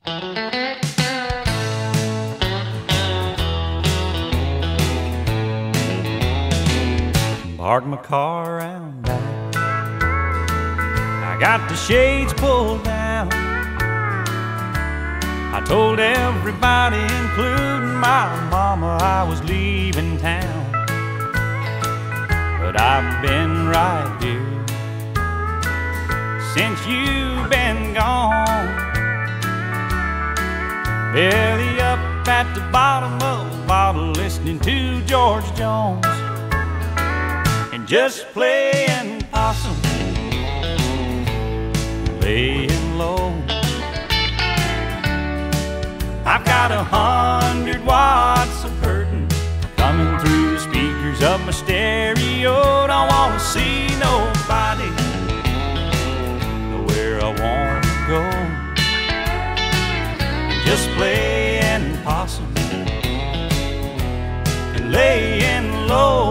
Parked my car around back. I got the shades pulled down. I told everybody, including my mama, I was leaving town. But I've been right here since you've been gone. Belly up at the bottom of a bottle, listening to George Jones and just playing possum, laying low. I've got 100 watts of curtain coming through the speakers of my stereo. Don't wanna see nobody, nowhere I wanna go. Just playing possum and laying low.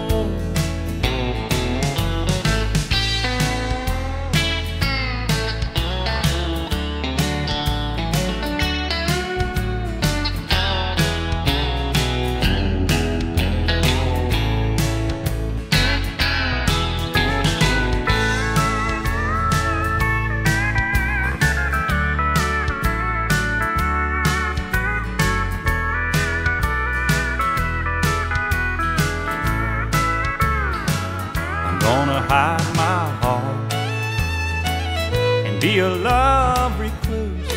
Hide my heart and be a love recluse.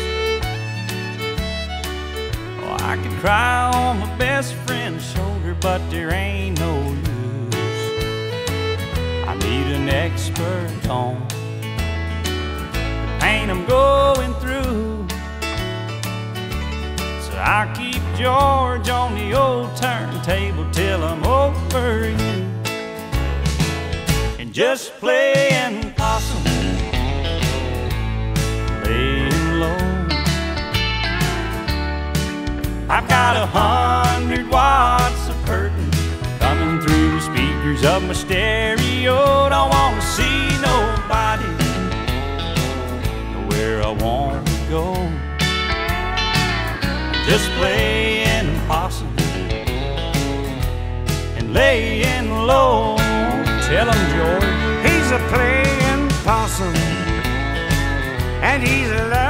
Oh, I could cry on my best friend's shoulder, but there ain't no use. I need an expert on the pain I'm going through, so I keep George on the old turntable till I'm over you. Just playing possum, laying low. I've got 100 watts of curtain coming through the speakers of my stereo. Don't wanna see nobody, nowhere I wanna go. Just playing possum and laying low. Tell him, George. He's a playing possum, and he's a